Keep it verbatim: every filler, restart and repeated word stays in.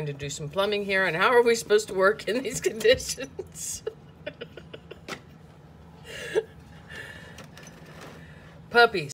to do some plumbing here, and how are we supposed to work in these conditions? Puppies.